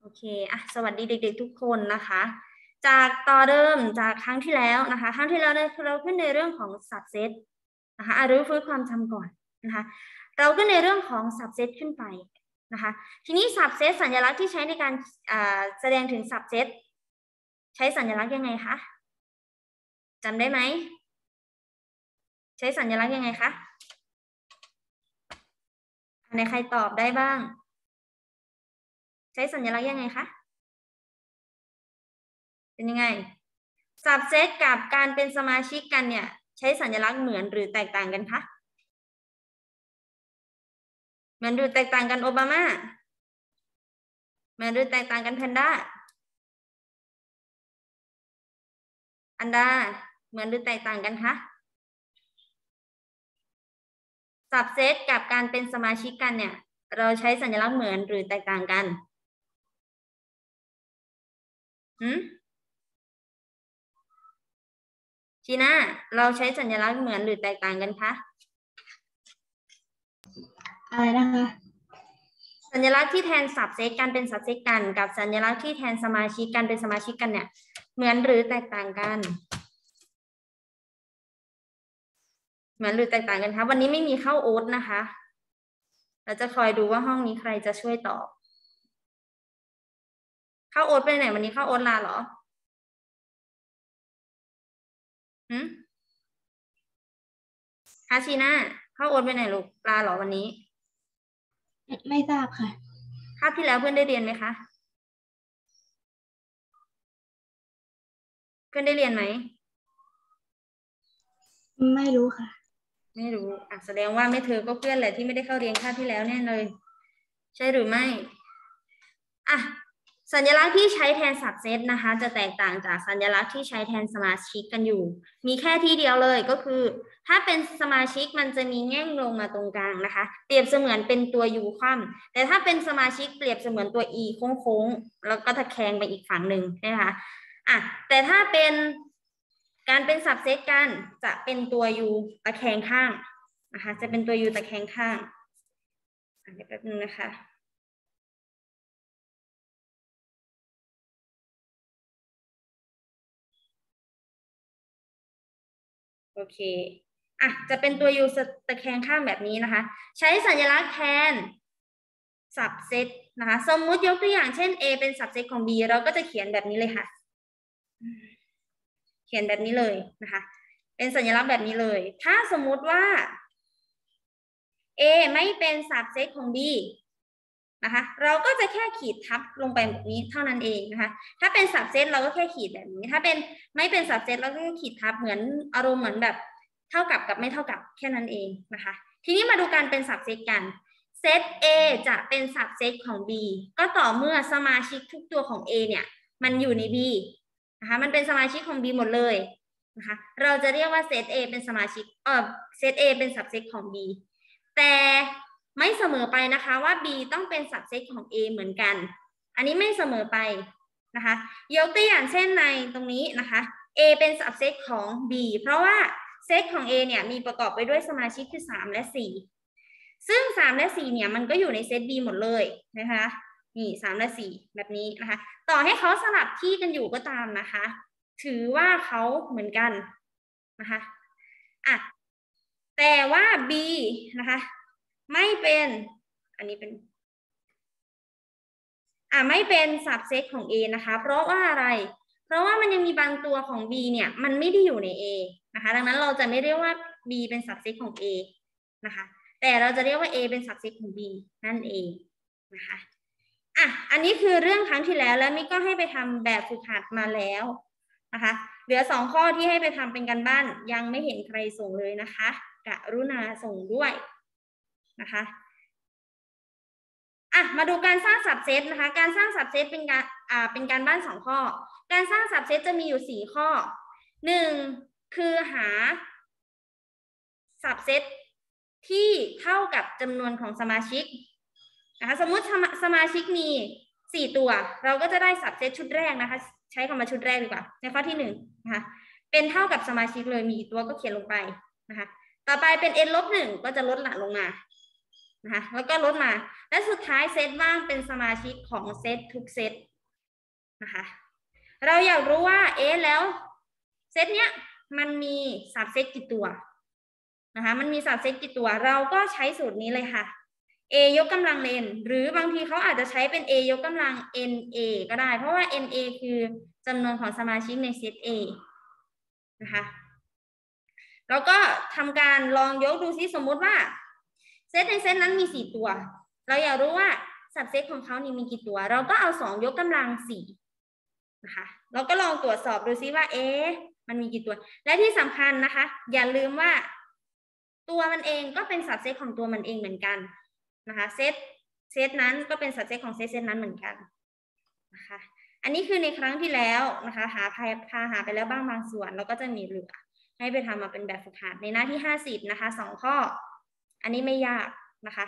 โอเคสวัสดีเด็กๆทุกคนนะคะ จากต่อเดิมจากครั้งที่แล้วนะคะ ครั้งที่แล้วเราขึ้นในเรื่องของ subset นะคะรื้อฟื้นความจำก่อนนะคะ เราขึ้นในเรื่องของ subset ขึ้นไปนะคะ ทีนี้ subset สัญลักษณ์ที่ใช้ในการแสดงถึง subset ใช้สัญลักษณ์ยังไงคะจำได้ไหม ใช้สัญลักษณ์ยังไงคะในใครตอบได้บ้าง ใช้สัญลักษณ์ยังไงคะเป็นยังไง subset กับการเป็นสมาชิกกันเนี่ยใช้สัญลักษณ์เหมือนหรือแตกต่างกันคะเหมือนหรือแตกต่างกันโอบามาเหมือนหรือแตกต่างกันแพนด้าอันดาเหมือนหรือแตกต่างกันคะ subset กับการเป็นสมาชิกกันเนี่ยเราใช้สัญลักษณ์เหมือนหรือแตกต่างกันจีน่าเราใช้สัญลักษณ์เหมือนหรือแตกต่างกันคะอะไรนะคะสัญลักษณ์ที่แทน subset กันเป็น subset กันกับสัญลักษณ์ที่แทนสมาชิกกันเป็นสมาชิกกันเนี่ยเหมือนหรือแตกต่างกันเหมือนหรือแตกต่างกันคะวันนี้ไม่มีเข้าโอ๊ตนะคะเราจะคอยดูว่าห้องนี้ใครจะช่วยตอบเข้าโอ๊ตไปไหนวันนี้เข้าโอ๊ตลาเหรอฮาชิน่าเข้าโอ๊ตไปไหนลูกลาเหรอวันนี้ไม่ทราบค่ะคาบที่แล้วเพื่อนได้เรียนไหมคะเพื่อนได้เรียนไหมไม่รู้ค่ะไม่รู้แสดงว่าไม่เธอก็เพื่อนแหละที่ไม่ได้เข้าเรียนคาบที่แล้วแน่เลยใช่หรือไม่สัญลักษณ์ที่ใช้แทน subset นะคะจะแตกต่างจากสัญลักษณ์ที่ใช้แทนสมาชิกกันอยู่มีแค่ที่เดียวเลยก็คือถ้าเป็นสมาชิกมันจะมีแง่งลงมาตรงกลางนะคะเปรียบเสมือนเป็นตัว U คว่ำแต่ถ้าเป็นสมาชิกเปรียบเสมือนตัว E โค้งๆแล้วก็ตะแคงไปอีกฝั่งหนึ่งนะคะแต่ถ้าเป็นการเป็น subset กันจะเป็นตัว U ตะแคงข้างนะคะจะเป็นตัว U ตะแคงข้างเดี๋ยวแป๊บนึงนะคะโอเคจะเป็นตัว U ตะแคงข้างแบบนี้นะคะใช้สัญลักษณ์แทน subset นะคะสมมุติยกตัวอย่างเช่น A เป็น subset ของ B เราก็จะเขียนแบบนี้เลยค่ะเขียนแบบนี้เลยนะคะเป็นสัญลักษณ์แบบนี้เลยถ้าสมมุติว่า A ไม่เป็น subset ของ B นะคะเราก็จะแค่ขีดทับลงไปแบบนี้เท่านั้นเองนะคะถ้าเป็น subset เราก็แค่ขีดแบบนี้ถ้าเป็นไม่เป็น subset เราก็ขีดทับเหมือนอารมณ์เหมือนแบบเท่ากับไม่เท่ากับแค่นั้นเองนะคะทีนี้มาดูการเป็น subset กันเซต A จะเป็น subset ของ B ก็ต่อเมื่อสมาชิกทุกตัวของ A เนี่ยมันอยู่ใน B นะคะมันเป็นสมาชิกของ B หมดเลยนะคะเราจะเรียกว่าเซต A เป็นสมาชิกเซต A เป็น subset ของ B แต่ไม่เสมอไปนะคะว่า B ต้องเป็น subset ของ A เหมือนกันอันนี้ไม่เสมอไปนะคะยกตัวอย่างเช่นในตรงนี้นะคะ A เป็น subset ของ B เพราะว่าเซตของ A เนี่ยมีประกอบไปด้วยสมาชิกคือ3และ4ซึ่ง3และ4เนี่ยมันก็อยู่ในเซต B หมดเลยนะคะนี่3และ4แบบนี้นะคะต่อให้เขาสลับที่กันอยู่ก็ตามนะคะถือว่าเขาเหมือนกันนะคะแต่ว่า B นะคะไม่เป็นอันนี้เป็นไม่เป็น subset ของ A นะคะเพราะว่าอะไรเพราะว่ามันยังมีบางตัวของ B เนี่ยมันไม่ได้อยู่ใน A นะคะดังนั้นเราจะไม่เรียกว่า B เป็น subset ของ A นะคะแต่เราจะเรียกว่า A เป็น subset ของ B นั่นเองนะคะอันนี้คือเรื่องครั้งที่แล้วและมิก็ให้ไปทำแบบฝึกหัดมาแล้วนะคะเหลือ2ข้อที่ให้ไปทำเป็นการบ้านยังไม่เห็นใครส่งเลยนะคะกรุณาส่งด้วยนะคะมาดูการสร้าง subset นะคะการสร้าง subset เป็นการบ้าน2ข้อการสร้าง subset จะมีอยู่4ข้อ1คือหา subset ที่เท่ากับจำนวนของสมาชิกนะคะสมมุติสมาชิกมี4ตัวเราก็จะได้ subset ชุดแรกนะคะใช้คำว่าชุดแรกดีกว่าในข้อที่1นะคะเป็นเท่ากับสมาชิกเลยมีกี่ตัวก็เขียนลงไปนะคะต่อไปเป็น n-1 ก็จะลดหลั่นลงมานะคะแล้วก็ลดมาและสุดท้ายเซตว่างเป็นสมาชิกของเซตทุกเซตนะคะเราอยากรู้ว่าแล้วเซตเนี้ยมันมีสับเซตกี่ตัวนะคะมันมีสับเซตกี่ตัวเราก็ใช้สูตรนี้เลยค่ะ a ยกกำลัง n หรือบางทีเขาอาจจะใช้เป็น a ยกกำลัง na ก็ได้เพราะว่า na คือจำนวนของสมาชิกในเซต a นะคะแล้วก็ทำการลองยกดูซิสมมุติว่าเซตในเซตนั้นมี4ตัวเราอยากรู้ว่าสับเซตของเขานี่มีกี่ตัวเราก็เอา2ยกกำลัง4นะคะเราก็ลองตรวจสอบดูซิว่ามันมีกี่ตัวและที่สำคัญนะคะอย่าลืมว่าตัวมันเองก็เป็นสับเซตของตัวมันเองเหมือนกันนะคะเซตนั้นก็เป็นสับเซตของเซตนั้นเหมือนกันนะคะอันนี้คือในครั้งที่แล้วนะคะหาไปแล้วบางส่วนแล้วก็จะมีเหลือให้ไปทำมาเป็นแบบฝึกหัดในหน้าที่50นะคะ2ข้ออันนี้ไม่ยากนะคะ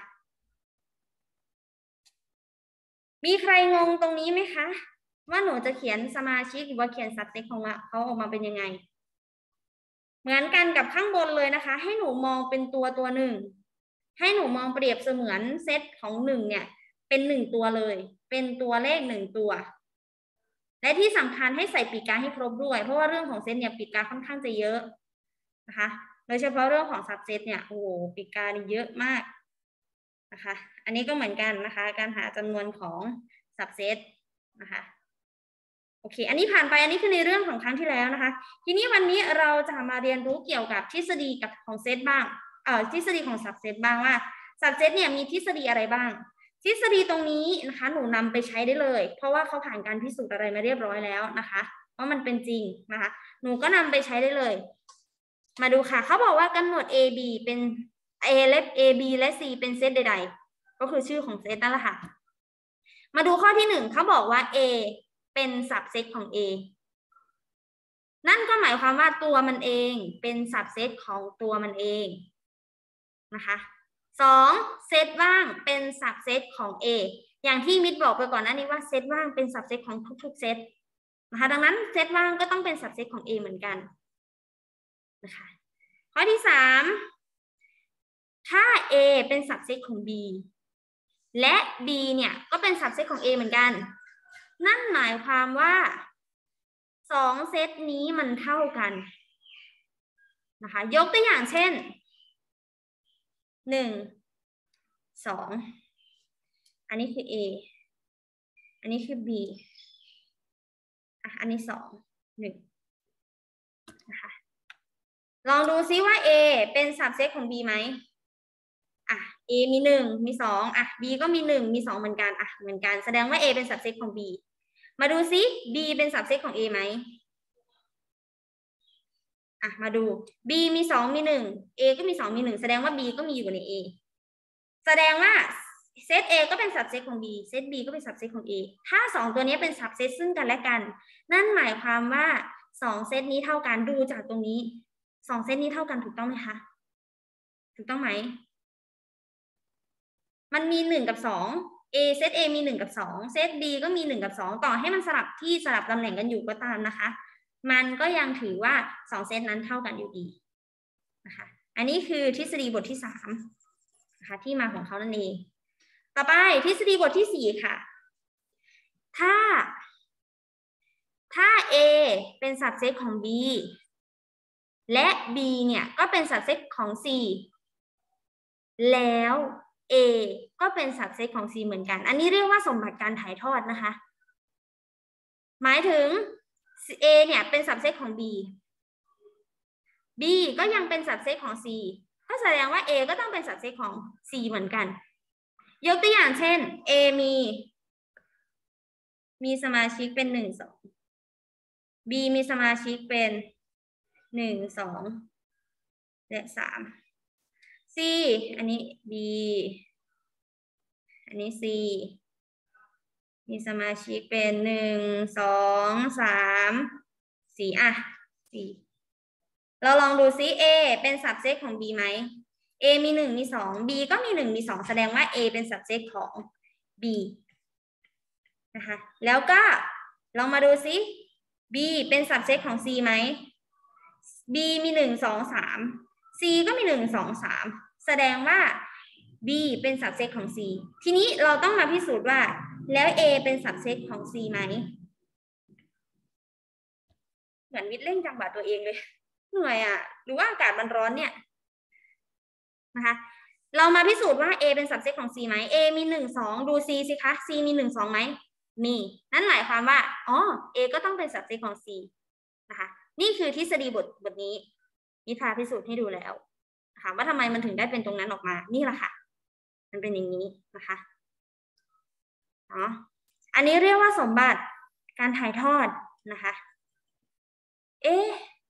มีใครงงตรงนี้ไหมคะว่าหนูจะเขียนสมาชิกหรือว่าเขียนสับเซตของเขาออกมาเป็นยังไงเหมือนกันกับข้างบนเลยนะคะให้หนูมองเป็นตัวหนึ่งให้หนูมองเปรียบเสมือนเซตของ1เนี่ยเป็น1ตัวเลยเป็นตัวเลข1ตัวและที่สำคัญให้ใส่ปีกาให้ครบด้วยเพราะว่าเรื่องของเซตเนี่ยปีกาค่อนข้างจะเยอะนะคะโดยเฉพาะเรื่องของสับเซตเนี่ยโอ้โหปีกาเยอะมากนะคะอันนี้ก็เหมือนกันนะคะการหาจำนวนของสับเซตนะคะโอเคอันนี้ผ่านไปอันนี้คือในเรื่องของครั้งที่แล้วนะคะทีนี้วันนี้เราจะมาเรียนรู้เกี่ยวกับทฤษฎีกับของเซตบ้างทฤษฎีของสับเซตบ้างว่าสับเซตเนี่ยมีทฤษฎีอะไรบ้างทฤษฎีตรงนี้นะคะหนูนำไปใช้ได้เลยเพราะว่าเขาผ่านการพิสูจน์อะไรมาเรียบร้อยแล้วนะคะว่ามันเป็นจริงนะคะหนูก็นำไปใช้ได้เลยมาดูค่ะเขาบอกว่ากำหนด A B เป็น A B และ C เป็นเซตใดๆก็คือชื่อของเซตนั่นแหละค่ะมาดูข้อที่1เขาบอกว่า A เป็นสับเซตของ A นั่นก็หมายความว่าตัวมันเองเป็นสับเซตของตัวมันเองนะคะ2เซตว่างเป็นสับเซตของ A อย่างที่มิดบอกไปก่อนหน้านี้ว่าเซตว่างเป็นสับเซตของทุกๆเซตนะคะดังนั้นเซตว่างก็ต้องเป็นสับเซตของ A เหมือนกันนะคะข้อที่3ถ้า A เป็นสับเซตของ B และ B เนี่ยก็เป็นสับเซตของ A เหมือนกันนั่นหมายความว่า2เซตนี้มันเท่ากันนะคะยกตัวอย่างเช่น1 2อันนี้คือ A อันนี้คือ B อันนี้2 1นะคะลองดูซิว่า A เป็นสับเซตของ B ไหมA มี1มี2B ก็มี1มี2เหมือนกันเหมือนกันแสดงว่า A เป็นสับเซตของ B มาดูซิ B เป็นสับเซตของ A ไหมมาดู B มี2มี1 A ก็มี2มี1แสดงว่า B ก็มีอยู่ใน A แสดงว่าเซต A ก็เป็นสับเซตของ B เซต B ก็เป็นสับเซตของ A ถ้า2ตัวนี้เป็นสับเซตซึ่งกันและกันนั่นหมายความว่า2เซตนี้เท่ากันดูจากตรงนี้2เซตนี้เท่ากันถูกต้องไหมคะถูกต้องไหมมันมี1กับ2 A เซต A มี1กับ2เซต B ก็มี1กับ2ต่อให้มันสลับที่สลับตำแหน่งกันอยู่ก็ตามนะคะมันก็ยังถือว่า2เซตนั้นเท่ากันอยู่ดีนะคะอันนี้คือทฤษฎีบทที่3นะคะที่มาของเขานั่นเองต่อไปทฤษฎีบทที่4ค่ะถ้า A เป็นสับเซตของ B และ B เนี่ยก็เป็นสับเซตของ C แล้ว A ก็เป็นสับเซตของ C เหมือนกันอันนี้เรียกว่าสมบัติการถ่ายทอดนะคะหมายถึง A เนี่ยเป็นสับเซตของ B B ก็ยังเป็นสับเซตของ C ก็แสดงว่า A ก็ต้องเป็นสับเซตของ C เหมือนกันยกตัวอย่างเช่น A มีสมาชิกเป็น1 2 B มีสมาชิกเป็น1 2และ3 C อันนี้ B อันนี้ C มีสมาชิกเป็น1 2 3 4 4เราลองดูซิ A เป็นสับเซตของ B ไหม A มี1มี2 B ก็มี1มี2แสดงว่า A เป็นสับเซตของ B นะคะแล้วก็ลองมาดูซิ B เป็นสับเซตของ C ไหม B มี1 2 3 C ก็มี1 2 3แสดงว่า B เป็น subset ของ C ทีนี้เราต้องมาพิสูจน์ว่าแล้ว A เป็น subset ของ C ไหมเหมือนวิทย์เร่งจังหวะตัวเองเลยเหนื่อยอ่ะหรือว่าอากาศมันร้อนเนี่ยนะคะเรามาพิสูจน์ว่า A เป็น subset ของ C ไหม A มี1 2ดู C สิคะ C มี1 2ไหมมีนั่นหมายความว่าอ๋อ A ก็ต้องเป็น subset ของ C นะคะนี่คือทฤษฎีบทนี้นิพาพิสูจน์ให้ดูแล้วนะคะว่าทำไมมันถึงได้เป็นตรงนั้นออกมานี่แหละค่ะมันเป็นอย่างนี้นะคะเนาะอันนี้เรียกว่าสมบัติการถ่ายทอดนะคะเอ๊ะ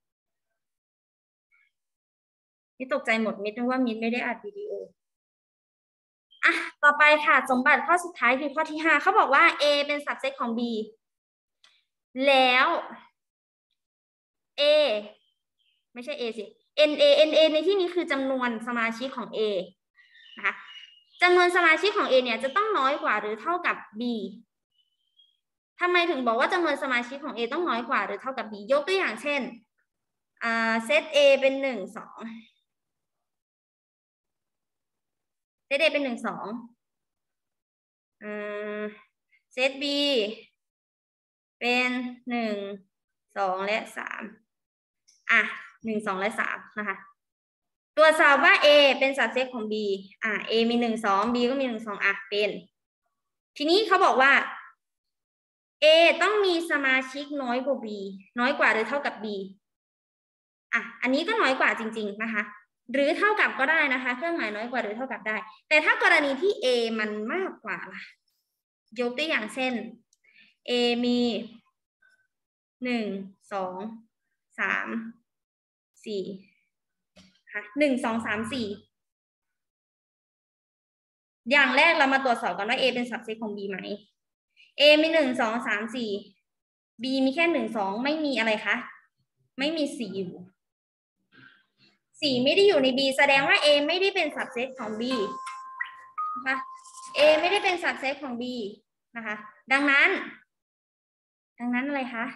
มิดตกใจหมดมิดนึกว่ามิดไม่ได้อัดวิดีโออ่ะต่อไปค่ะสมบัติข้อสุดท้ายคือข้อที่5เขาบอกว่า A เป็น subset ของ B แล้ว A ไม่ใช่ A สิ NA ในที่นี้คือจำนวนสมาชิกของ A นะคะจำนวนสมาชิกของ A เนี่ยจะต้องน้อยกว่าหรือเท่ากับ B ทำไมถึงบอกว่าจำนวนสมาชิกของ A ต้องน้อยกว่าหรือเท่ากับ B ยกตัวอย่างเช่นเซต A เป็น1 2เซต A เป็น1 2เซต B เป็น1 2และ3อ่ะ1 2และ3นะคะตรวจสอบว่า A เป็น subset ของ B A มี1 2 B ก็มี1 2เป็นทีนี้เขาบอกว่า A ต้องมีสมาชิกน้อยกว่า B น้อยกว่าหรือเท่ากับ B อันนี้ก็น้อยกว่าจริงๆนะคะหรือเท่ากับก็ได้นะคะเครื่องหมายน้อยกว่าหรือเท่ากับได้แต่ถ้ากรณีที่ A มันมากกว่าล่ะยกตัวอย่างเช่น A มี1 2 3 4ค่ะ1 2 3 4อย่างแรกเรามาตรวจสอบกันว่า A เป็น subset ของ B ไหม A มี1 2 3 4 B มีแค่1 2ไม่มีอะไรคะไม่มี4อยู่4ไม่ได้อยู่ใน B แสดงว่า A ไม่ได้เป็น subset ของ B นะคะ A ไม่ได้เป็น subset ของ B นะคะดังนั้นอะไรคะ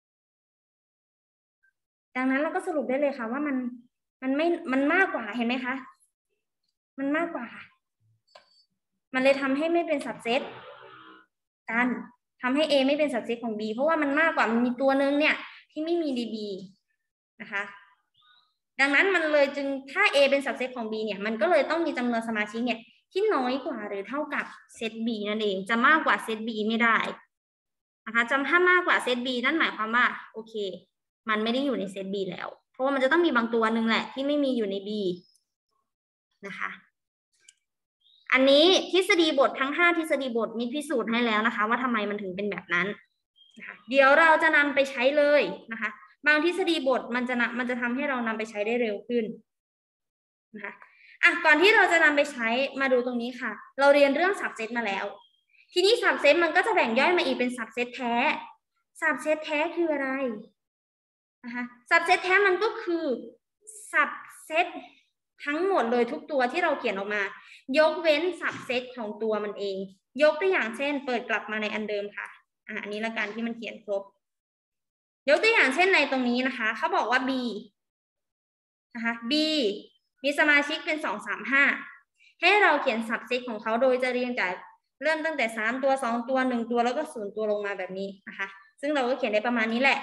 ดังนั้นเราก็สรุปได้เลยค่ะว่ามันมากกว่าเห็นไหมคะมันมากกว่ามันเลยทำให้ไม่เป็น subset กันทำให้ A ไม่เป็น subset ของ B เพราะว่ามันมากกว่ามันมีตัวนึงเนี่ยที่ไม่มี DB นะคะดังนั้นมันเลยจึงถ้า A เป็น subset ของ B เนี่ยมันก็เลยต้องมีจำนวนสมาชิกเนี่ยที่น้อยกว่าหรือเท่ากับเซต B นั่นเองจะมากกว่าเซต B ไม่ได้นะคะถ้ามากกว่าเซต B นั่นหมายความว่าโอเคมันไม่ได้อยู่ในเซต B แล้วเพราะว่ามันจะต้องมีบางตัวหนึ่งแหละที่ไม่มีอยู่ใน B นะคะอันนี้ทฤษฎีบททั้ง5ทฤษฎีบทมีพิสูจน์ให้แล้วนะคะว่าทำไมมันถึงเป็นแบบนั้นนะคะเดี๋ยวเราจะนำไปใช้เลยนะคะบางทฤษฎีบทมันจะทำให้เรานำไปใช้ได้เร็วขึ้นนะคะก่อนที่เราจะนำไปใช้มาดูตรงนี้ค่ะเราเรียนเรื่อง subset มาแล้วทีนี้ subset มันก็จะแบ่งย่อยมาอีกเป็น subset แท้ subset แท้คืออะไรนะคะ subset แท้มันก็คือ subset ทั้งหมดเลยทุกตัวที่เราเขียนออกมายกเว้น subset ของตัวมันเองยกตัวอย่างเช่นเปิดกลับมาในอันเดิมค่ะอันนี้ละกันที่มันเขียนครบยกตัวอย่างเช่นในตรงนี้นะคะเขาบอกว่า B นะคะ B มีสมาชิกเป็น2 3 5ให้เราเขียน subset ของเขาโดยจะเรียงจากเริ่มตั้งแต่3ตัว2ตัว1ตัวแล้วก็0ตัวลงมาแบบนี้นะคะซึ่งเราก็เขียนได้ประมาณนี้แหละ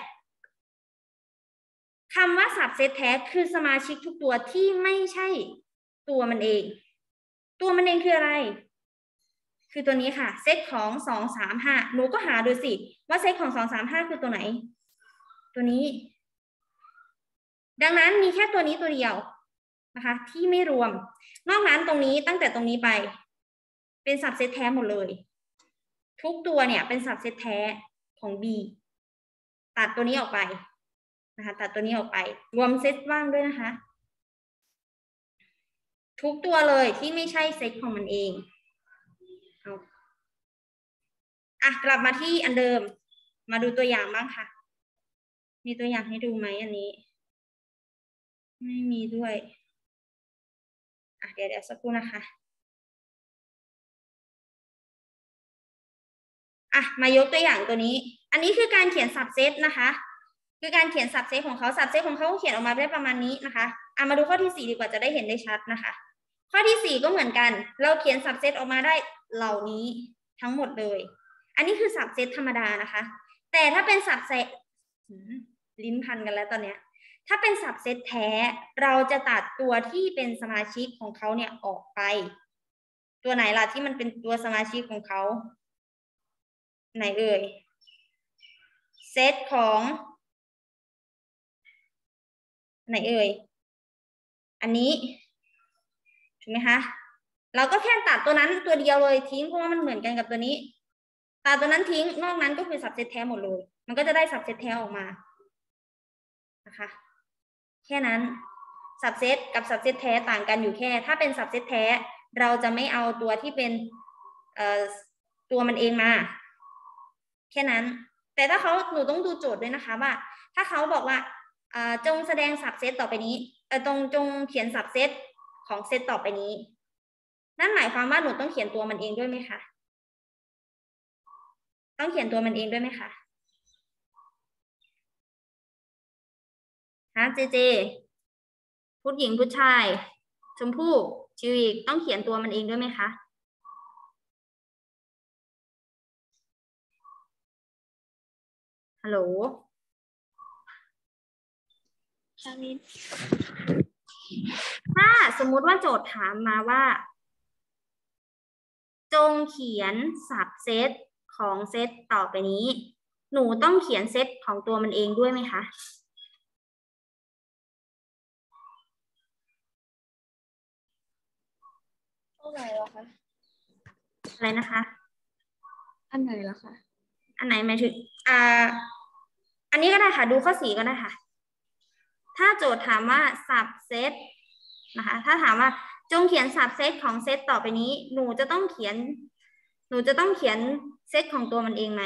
คำว่า subset แท้คือสมาชิกทุกตัวที่ไม่ใช่ตัวมันเองตัวมันเองคืออะไรคือตัวนี้ค่ะเซตของ2 3 5หนูก็หาดูสิว่าเซตของ2 3 5คือตัวไหนตัวนี้ดังนั้นมีแค่ตัวนี้ตัวเดียวนะคะที่ไม่รวมนอกนั้นตรงนี้ตั้งแต่ตรงนี้ไปเป็น subset แท้หมดเลยทุกตัวเนี่ยเป็น subset แท้ของ B ตัดตัวนี้ออกไปนะคะตัดตัวนี้ออกไปรวมเซตว่างด้วยนะคะทุกตัวเลยที่ไม่ใช่เซตของมันเองกลับมาที่อันเดิมมาดูตัวอย่างบ้างค่ะมีตัวอย่างให้ดูไหมอันนี้ไม่มีด้วยเดี๋ยวสักครู่นะคะมายกตัวอย่างตัวนี้อันนี้คือการเขียน subset นะคะคือการเขียน subset ของเขา subset ของเขาเขียนออกมาได้ประมาณนี้นะคะมาดูข้อที่4ดีกว่าจะได้เห็นได้ชัดนะคะข้อที่4ก็เหมือนกันเราเขียน subset ออกมาได้เหล่านี้ทั้งหมดเลยอันนี้คือ subset ธรรมดานะคะแต่ถ้าเป็น subset ลิ้นพันกันแล้วตอนเนี้ยถ้าเป็น subset แท้เราจะตัดตัวที่เป็นสมาชิกของเขาเนี่ยออกไปตัวไหนล่ะที่มันเป็นตัวสมาชิกของเขาไหนเอ่ยเซตของไหนเอ่ยอันนี้ถูกไหมคะเราก็แค่ตัดตัวนั้นตัวเดียวเลยทิ้งเพราะว่ามันเหมือนกันกับตัวนี้ตัดตัวนั้นทิ้งนอกนั้นก็คือ subset แท้หมดเลยมันก็จะได้ subset แท้ออกมานะคะแค่นั้น subset กับ subset แท้ต่างกันอยู่แค่ถ้าเป็น subset แท้เราจะไม่เอาตัวที่เป็นตัวมันเองมาแค่นั้นแต่ถ้าหนูต้องดูโจทย์ด้วยนะคะว่าถ้าเขาบอกว่าจงแสดง subset ต่อไปนี้จงเขียน subset ของเซตต่อไปนี้นั่นหมายความว่าหนูต้องเขียนตัวมันเองด้วยไหมคะต้องเขียนตัวมันเองด้วยไหมคะฮะเจผู้หญิงผู้ชายชมพู่ชิวอีกต้องเขียนตัวมันเองด้วยไหมคะฮัลโหลถ้าสมมุติว่าโจทย์ถามมาว่าจงเขียนสับเซตของเซตต่อไปนี้หนูต้องเขียนเซตของตัวมันเองด้วยไหมคะอะไรเหรอคะอะไรนะคะอันไหนเหรอคะอันไหนหมายถึงอันนี้ก็ได้ค่ะดูข้อ4ก็ได้ค่ะถ้าโจทย์ถามว่าสับเซตนะคะถ้าถามว่าจงเขียนสับเซตของเซตต่อไปนี้หนูจะต้องเขียนเซตของตัวมันเองไหม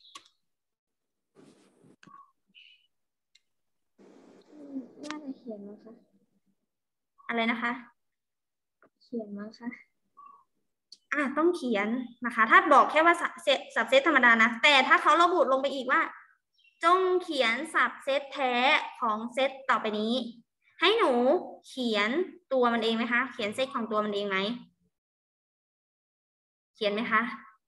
น่าจะเขียนมั้งคะอะไรนะคะเขียนมั้งคะต้องเขียนนะคะถ้าบอกแค่ว่าสับเซตธรรมดานะแต่ถ้าเขาระบุลงไปอีกว่าจงเขียนสับเซตแท้ของเซตต่อไปนี้ให้หนูเขียนตัวมันเองไหมคะเขียนเซตของตัวมันเองไหมเขียนไหมคะ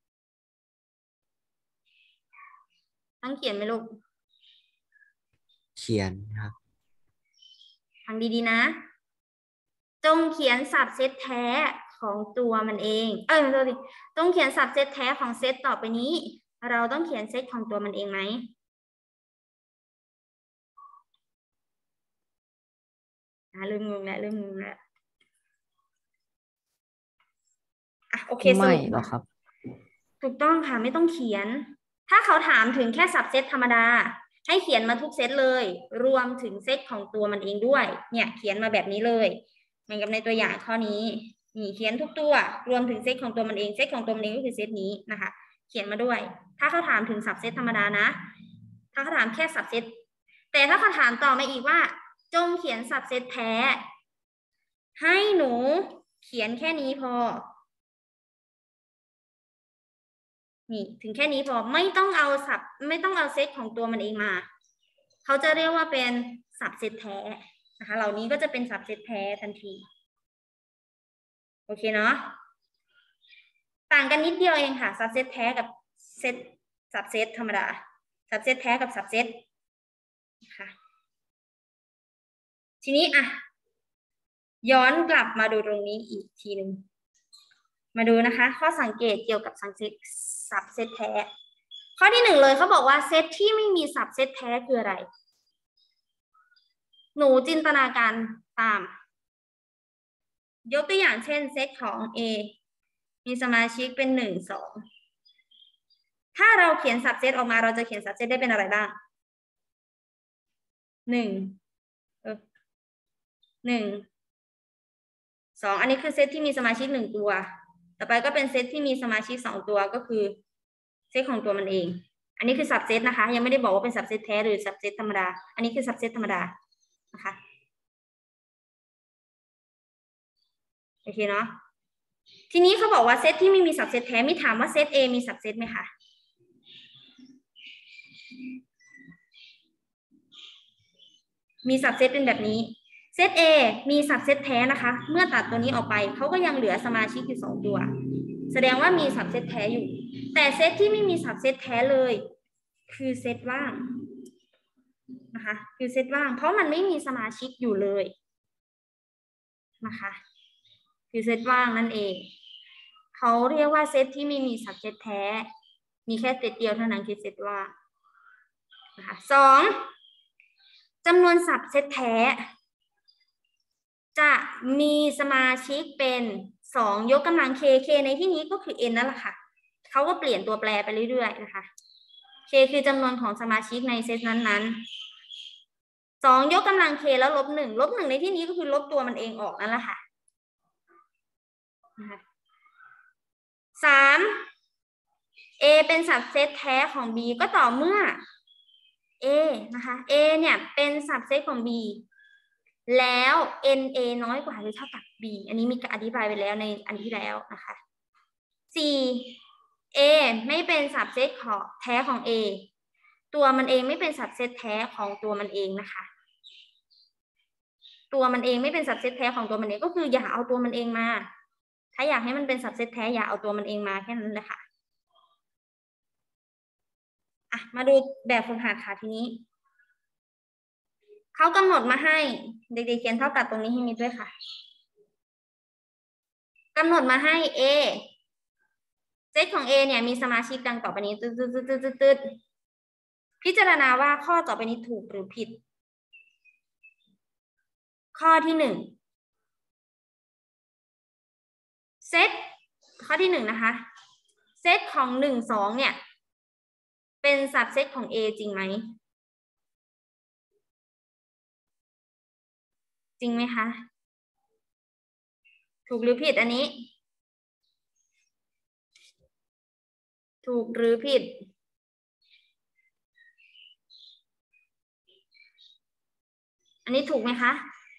ต้องเขียนไหมลูกเขียนครับฟังดีๆนะจงเขียนสับเซตแท้ของตัวมันเองตัวดิจงเขียนสับเซตแท้ของเซตต่อไปนี้เราต้องเขียนเซตของตัวมันเองไหมเริ่มงงแล้วโอเคไม่หรอกครับถูกต้องค่ะไม่ต้องเขียนถ้าเขาถามถึงแค่สับเซตธรรมดาให้เขียนมาทุกเซตเลยรวมถึงเซตของตัวมันเองด้วยเนี่ยเขียนมาแบบนี้เลยเหมือนกับในตัวอย่างข้อนี้นี่เขียนทุกตัวรวมถึงเซตของตัวมันเองเซตของตัวมันเองก็คือเซตนี้นะคะเขียนมาด้วยถ้าเขาถามถึงสับเซตธรรมดานะถ้าเขาถามแค่สับเซตแต่ถ้าเขาถามต่อมาอีกว่าจงเขียนสับเซตแท้ให้หนูเขียนแค่นี้พอนี่ถึงแค่นี้พอไม่ต้องเอาเซตของตัวมันเองมาเขาจะเรียกว่าเป็นสับเซตแท้นะคะเหล่านี้ก็จะเป็นสับเซตแท้ทันทีโอเคเนาะต่างกันนิดเดียวเองค่ะสับเซตแท้กับเซตสับเซตธรรมดาสับเซตแท้กับสับเซตค่ะทีนี้ย้อนกลับมาดูตรงนี้อีกทีหนึ่งมาดูนะคะข้อสังเกตเกี่ยวกับสับเซตแท้ข้อที่1เลยเขาบอกว่าเซตที่ไม่มีสับเซตแท้คืออะไรหนูจินตนาการตามยกตัวอย่างเช่นเซตของ A มีสมาชิกเป็น1 2ถ้าเราเขียนสับเซตออกมาเราจะเขียนสับเซตได้เป็นอะไรบ้าง1 2อันนี้คือเซตที่มีสมาชิก1ตัวต่อไปก็เป็นเซตที่มีสมาชิก2ตัวก็คือเซตของตัวมันเองอันนี้คือสับเซตนะคะยังไม่ได้บอกว่าเป็นสับเซตแท้หรือสับเซตธรรมดาอันนี้คือสับเซตธรรมดานะคะโอเคเนาะทีนี้เขาบอกว่าเซตที่ไม่มีสับเซตแท้มีถามว่าเซต A มีสับเซตไหมคะมีสับเซตเป็นแบบนี้เซเซต A มีสับเซตแท้นะคะ เมื่อตัดตัวนี้ออกไปเขาก็ยังเหลือสมาชิกอยู่2ตัวแสดงว่ามีสับเซตแท้อยู่แต่เซตที่ไม่มีสับเซตแท้เลยคือเซตว่างนะคะคือเซตว่างเพราะมันไม่มีสมาชิกอยู่เลยนะคะคือเซตว่างนั่นเองเขาเรียกว่าเซตที่ไม่มีสับเซตแท้มีแค่เซตเดียวเท่านั้นคือเซตว่างนะคะ2จำนวนสับเซตแท้จะมีสมาชิกเป็น2ยกกำลัง k ในที่นี้ก็คือ n นั่นแหละค่ะเขาก็เปลี่ยนตัวแปรไปเรื่อยๆนะคะ k คือจำนวนของสมาชิกในเซตนั้นๆ2ยกกำลัง k แล้วลบ1ในที่นี้ก็คือลบตัวมันเองออกนั่นแหละค่ะ3 a เป็นสับเซตแท้ของ b ก็ต่อเมื่อ a นะคะ a เนี่ยเป็นสับเซตของ b แล้ว na น้อยกว่าหรือเท่ากับ b อันนี้มีการอธิบายไปแล้วในอันที่แล้วนะคะ4 a ไม่เป็นสับเซตของแท้ของ a ตัวมันเองไม่เป็นสับเซตแท้ของตัวมันเองนะคะตัวมันเองไม่เป็นสับเซตแท้ของตัวมันเองก็คืออย่าเอาตัวมันเองมาถ้าอยากให้มันเป็นสับเซตแท้อย่าเอาตัวมันเองมาแค่นั้นเลยค่ะมาดูแบบฝึกหัดค่ะทีนี้เขากำหนดมาให้เด็กๆเขียนเท่ากับตรงนี้ให้มิดด้วยค่ะกำหนดมาให้ a เซตของ a เนี่ยมีสมาชิกดังต่อไปนี้ตึ๊ดพิจารณาว่าข้อต่อไปนี้ถูกหรือผิดข้อที่1เซตข้อที่1นะคะเซตของ1 2เนี่ยเป็นสับเซตของ a จริงไหมจริงไหมคะถูกหรือผิดอันนี้ถูกหรือผิดอันนี้ถูกไหมคะ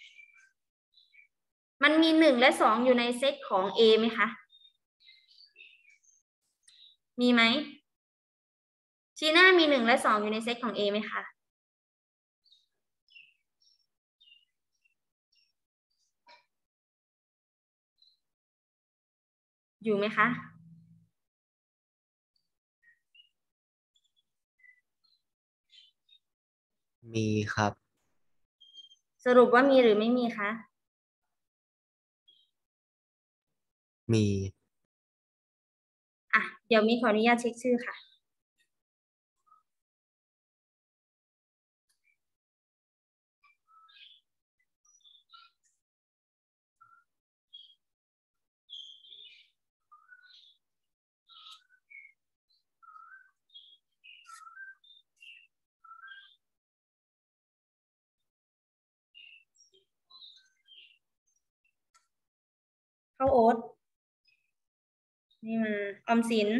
มันมี1 และ 2อยู่ในเซตของ a ไหมคะมีไหมชีน่ามี1 และ 2อยู่ในเซตของ a ไหมคะอยู่ไหมคะมีครับสรุปว่ามีหรือไม่มีคะมีเดี๋ยวมีขออนุญาตเช็คชื่อค่ะข้าวโอ๊ตนี่มาออมสิน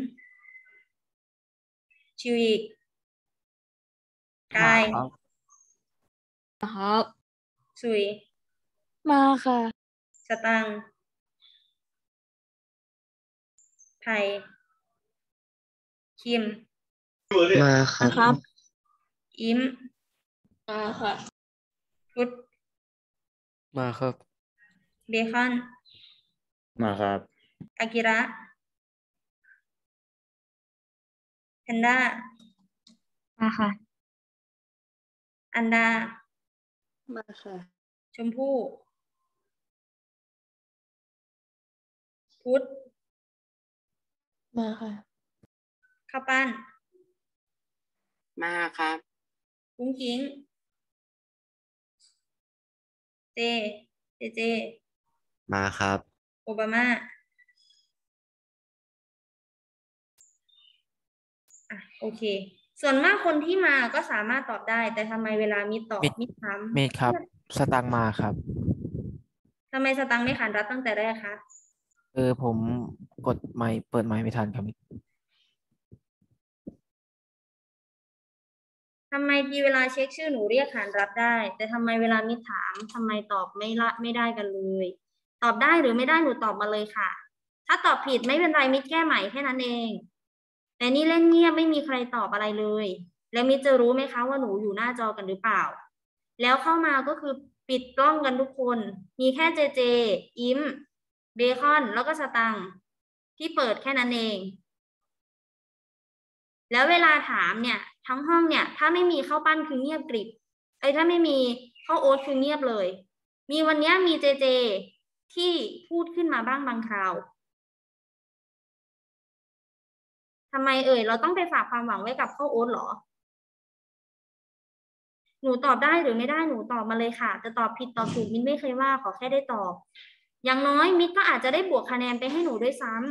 ชิวอีกกายครับสุยมาค่ะสตังค์ไทยคิมมาครับครับอิมมาค่ะพุทธมาครับเบคอนมาครับอากิระแพนด้ามาค่ะอันดามาค่ะชมพู่พุทธมาค่ะข้าวปั้นมาครับกุ้งกิ้งเจมาครับโอบามาโอเคส่วนมากคนที่มาก็สามารถตอบได้แต่ทำไมเวลามิดตอบมิดถามเมธครับ สตังค์มาครับทำไมสตังค์ไม่ขานรับตั้งแต่แรกคะผมกดไมค์เปิดไมค์ไม่ทันครับทำไมทีเวลาเช็คชื่อหนูเรียกขานรับได้แต่ทำไมเวลามิดถามทำไมตอบไม่ได้กันเลยตอบได้หรือไม่ได้หนูตอบมาเลยค่ะถ้าตอบผิดไม่เป็นไรมิดแก้ใหม่แค่นั้นเองแต่นี่เล่นเงียบไม่มีใครตอบอะไรเลยแล้วมิดจะรู้ไหมคะว่าหนูอยู่หน้าจอกันหรือเปล่าแล้วเข้ามาก็คือปิดกล้องกันทุกคนมีแค่เจเจอิมเบคอนแล้วก็สตังค์ที่เปิดแค่นั้นเองแล้วเวลาถามเนี่ยทั้งห้องเนี่ยถ้าไม่มีข้าวปั้นคือเงียบกริบถ้าไม่มีข้าวโอ๊ตคือเงียบเลยมีวันนี้มีเจเจที่พูดขึ้นมาบ้างบางคราวทำไมเราต้องไปฝากความหวังไว้กับข้าวโอ๊ตหรอหนูตอบได้หรือไม่ได้หนูตอบมาเลยค่ะจะตอบผิดตอบถูกมินไม่เคยว่าขอแค่ได้ตอบอย่างน้อยมินก็อาจจะได้บวกคะแนนไปให้หนูด้วยซ้ำ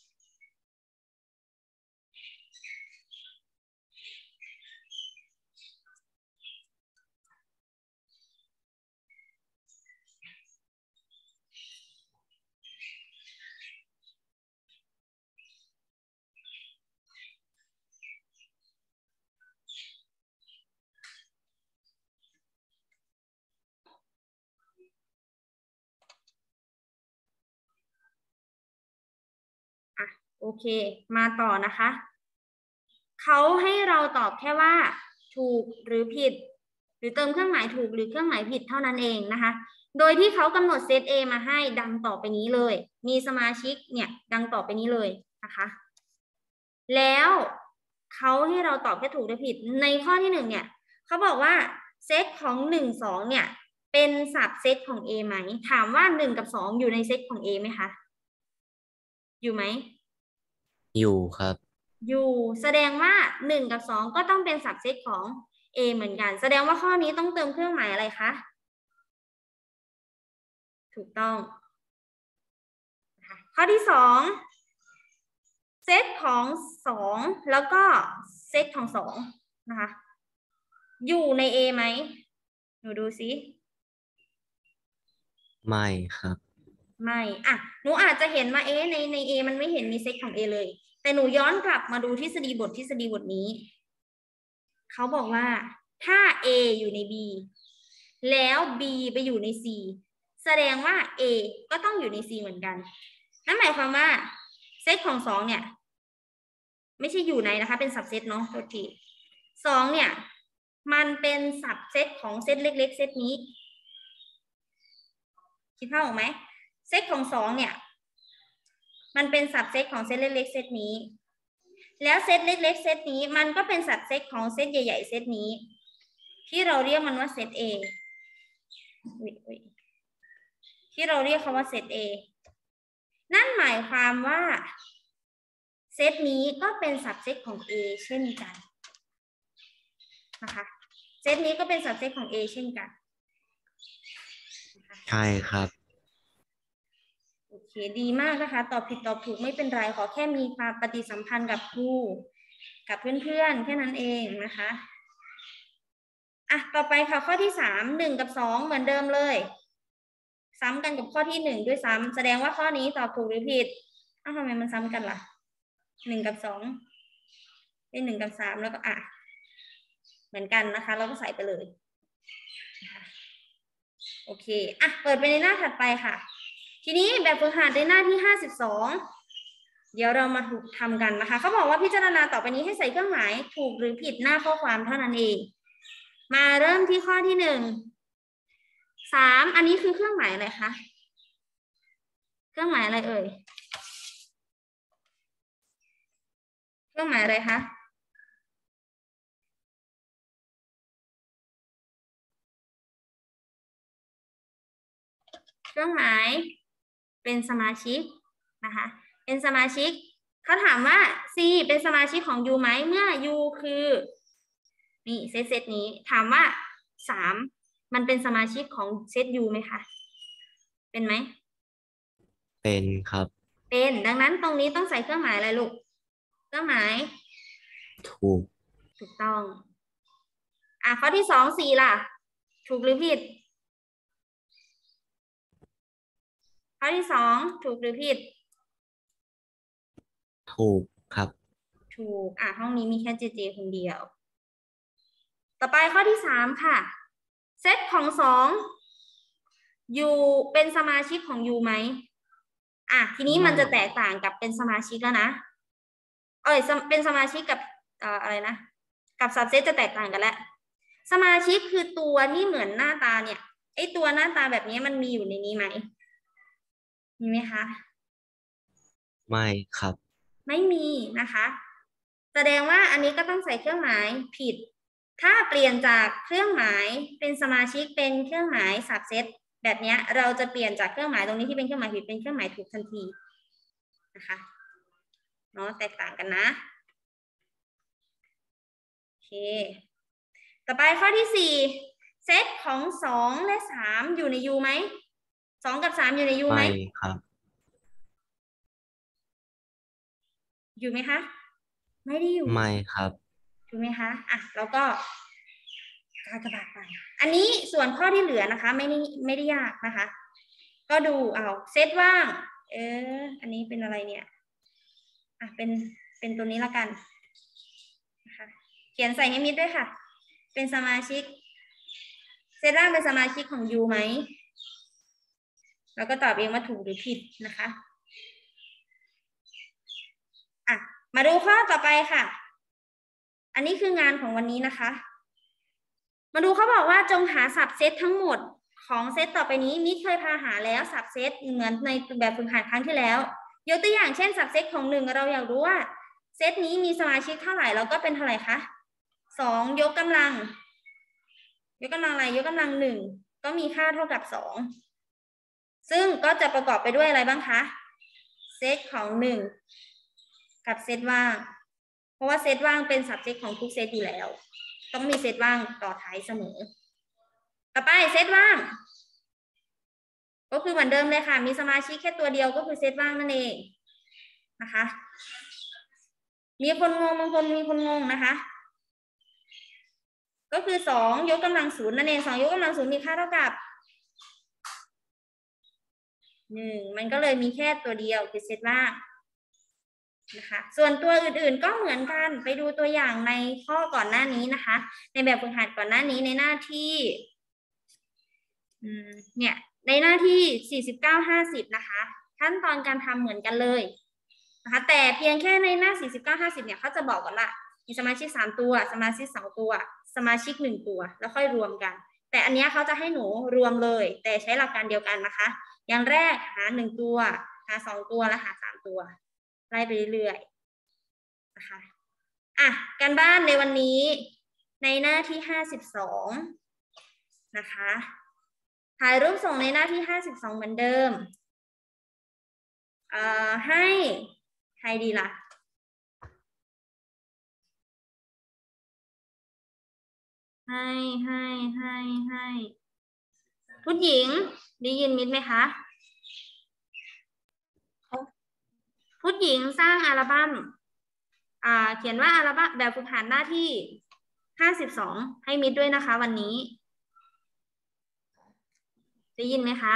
โอเคมาต่อนะคะเขาให้เราตอบแค่ว่าถูกหรือผิดหรือเติมเครื่องหมายถูกหรือเครื่องหมายผิดเท่านั้นเองนะคะโดยที่เขากำหนดเซต A มาให้ดังต่อไปนี้เลยมีสมาชิกเนี่ยดังต่อไปนี้เลยนะคะแล้วเขาให้เราตอบแค่ถูกหรือผิดในข้อที่1เนี่ยเขาบอกว่าเซตของ1 2เนี่ยเป็นสับเซตของ A ไหมถามว่า1กับ2อยู่ในเซตของ A ไหมคะอยู่ไหมอยู่ครับอยู่แสดงว่า1กับ2ก็ต้องเป็น subset ของ A เหมือนกันแสดงว่าข้อนี้ต้องเติมเครื่องหมายอะไรคะถูกต้องข้อที่2เซตของ2แล้วก็เซตของ2นะคะอยู่ใน A ไหมหนูดูสิไม่ครับไม่หนูอาจจะเห็นมาใน A มันไม่เห็นมีเซตของ A เลยแต่หนูย้อนกลับมาดูทฤษฎีบทนี้เขาบอกว่าถ้า A อยู่ใน B แล้ว B ไปอยู่ใน C แสดงว่า A ก็ต้องอยู่ใน C เหมือนกันนั่นหมายความว่าเซตของ2เนี่ยไม่ใช่อยู่ในนะคะเป็น subset เนาะโทษที2เนี่ยมันเป็น subset ของเซตเล็กๆเซตนี้คิดภาพออกไหมเซตของ2เนี่ยมันเป็น subset ของเซตเล็กๆเซตนี้แล้วเซตเล็กๆเซตนี้มันก็เป็น subset ของเซตใหญ่ๆเซตนี้ที่เราเรียกมันว่าเซต A ที่เราเรียกเขาว่าเซต A นั่นหมายความว่าเซตนี้ก็เป็น subset ของ A เช่นกันนะคะเซตนี้ก็เป็น subset ของ A เช่นกันใช่ครับโอเคดีมากนะคะตอบผิดตอบถูกไม่เป็นไรขอแค่มีความปฏิสัมพันธ์กับครูกับเพื่อนๆแค่นั้นเองนะคะต่อไปค่ะข้อที่3 1กับ2เหมือนเดิมเลยซ้ำกันกับข้อที่1ด้วยซ้ำแสดงว่าข้อนี้ตอบถูกหรือผิดทำไมมันซ้ำกันล่ะ1กับ2เป็น1กับ3แล้วก็เหมือนกันนะคะเราก็ใส่ไปเลยโอเคเปิดไปในหน้าถัดไปค่ะทีนี้แบบฝึกหัดในหน้าที่52เดี๋ยวเรามาทำกันนะคะเขาบอกว่าพิจารณาต่อไปนี้ให้ใส่เครื่องหมายถูกหรือผิดหน้าข้อความเท่านั้นเองมาเริ่มที่ข้อที่3อันนี้คือเครื่องหมายอะไรคะเครื่องหมายอะไรเอ่ยเครื่องหมายอะไรคะเครื่องหมายเป็นสมาชิกนะคะเป็นสมาชิกเขาถามว่า C เป็นสมาชิกของ U ไหมเมื่อ U คือนี่เซตนี้ถามว่า3มันเป็นสมาชิกของเซต U ไหมคะเป็นไหมเป็นครับเป็นดังนั้นตรงนี้ต้องใส่เครื่องหมายอะไรลูกเครื่องหมายถูกต้องข้อที่4ล่ะถูกหรือผิดข้อที่2ถูกหรือผิดถูกครับถูกห้องนี้มีแค่เจเจคนเดียวต่อไปข้อที่3ค่ะเซตของ2 U เป็นสมาชิกของ U ไหมทีนี้มันจะแตกต่างกับเป็นสมาชิกแล้วนะเป็นสมาชิกกับอะไรนะกับ subset จะแตกต่างกันแล้วสมาชิกคือตัวที่เหมือนหน้าตาเนี่ยไอ้ตัวหน้าตาแบบนี้มันมีอยู่ในนี้ไหมมีไหมคะไม่ครับไม่มีนะคะ แสดงว่าอันนี้ก็ต้องใส่เครื่องหมายผิด ถ้าเปลี่ยนจากเครื่องหมายเป็นสมาชิกเป็นเครื่องหมาย subset แบบนี้เราจะเปลี่ยนจากเครื่องหมายตรงนี้ที่เป็นเครื่องหมายผิดเป็นเครื่องหมายถูกทันทีนะคะเนาะแตกต่างกันนะโอเคต่อไปข้อที่4เซตของ2และ3อยู่ใน U ไหม2กับ3อยู่ใน U ไหมไม่ครับอยู่ไหมคะไม่ได้อยู่ไม่ครับถูกไหมคะอ่ะแล้วก็กากบาทไปอันนี้ส่วนข้อที่เหลือนะคะไม่ได้ยากนะคะ ก็ดูเอาเซตว่างอันนี้เป็นอะไรเนี่ยอ่ะเป็นตัวนี้ละกันนะคะเขียนใส่นิมิตด้วยค่ะเป็นสมาชิกเซตว่างเป็นสมาชิกของ U ไหมแล้วก็ตอบเองว่าถูกหรือผิดนะคะอ่ะมาดูข้อต่อไปค่ะอันนี้คืองานของวันนี้นะคะ มาดูเขาบอกว่าจงหาสับเซตทั้งหมดของเซตต่อไปนี้มิเคยพาหาแล้วสับเซตเหมือนในแบบฝึกหัดครั้งที่แล้วยกตัวอย่างเช่นสับเซตของ1เราอยากรู้ว่าเซตนี้มีสมาชิกเท่าไหร่เราก็เป็นเท่าไหร่คะ2ยกกำลังอะไรยกกำลัง1ก็มีค่าเท่ากับ2ซึ่งก็จะประกอบไปด้วยอะไรบ้างคะเซตของ1กับเซตว่างเพราะว่าเซตว่างเป็น subject ของทุกเซตอยู่แล้วต้องมีเซตว่างต่อท้ายเสมอต่อไปเซตว่างก็คือเหมือนเดิมเลยค่ะมีสมาชิกแค่ตัวเดียวก็คือเซตว่างนั่นเองนะคะมีคนงงบางคนมีคนงงนะคะก็คือ2ยกกำลัง0นั่นเอง2ยกกำลัง0มีค่าเท่ากับ1มันก็เลยมีแค่ตัวเดียวคือเซตว่างนะคะส่วนตัวอื่นๆก็เหมือนกันไปดูตัวอย่างในข้อก่อนหน้านี้นะคะในแบบฝึกหัดก่อนหน้านี้ในหน้าที่เนี่ยในหน้าที่49-50นะคะขั้นตอนการทำเหมือนกันเลยนะคะแต่เพียงแค่ในหน้า49-50เนี่ยเขาจะบอกก่อนละมีสมาชิก3ตัวสมาชิก2ตัวสมาชิก1ตัวแล้วค่อยรวมกันแต่อันนี้เขาจะให้หนูรวมเลยแต่ใช้หลักการเดียวกันนะคะอย่างแรกหา1ตัวหา2ตัวและหา3ตัวไล่ไปเรื่อยๆนะคะอ่ะการบ้านในวันนี้ในหน้าที่52นะคะถ่ายรูปส่งในหน้าที่52เหมือนเดิมให้ใครดีล่ะให้ผู้หญิงได้ยินมิดไหมคะผู้หญิงสร้างอัลบั้มเขียนว่าอัลบั้มแบบฝึกหัดหน้าที่52ให้มิดด้วยนะคะวันนี้ได้ยินไหมคะ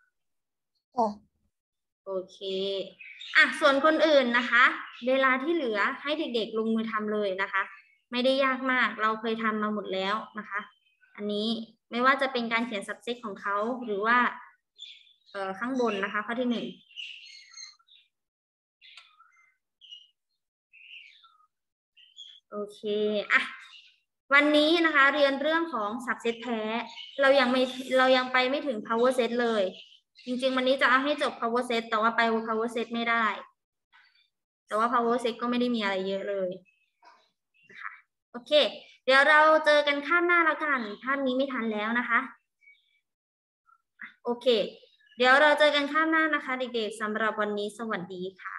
โอเคอ่ะส่วนคนอื่นนะคะเวลาที่เหลือให้เด็กๆลงมือทำเลยนะคะไม่ได้ยากมากเราเคยทำมาหมดแล้วนะคะอันนี้ไม่ว่าจะเป็นการเขียน subject ของเขาหรือว่าข้างบนนะคะข้อที่1โอเคอ่ะวันนี้นะคะเรียนเรื่องของ subset แท้เรายังไปไม่ถึง power set เลยจริงๆวันนี้จะเอาให้จบ power set แต่ว่าไป power set ไม่ได้แต่ว่า power set ก็ไม่ได้มีอะไรเยอะเลยนะคะโอเคเดี๋ยวเราเจอกันคาบหน้าแล้วกันคาบนี้ไม่ทันแล้วนะคะโอเคเดี๋ยวเราเจอกันคาบหน้านะคะเด็กๆสำหรับวันนี้สวัสดีค่ะ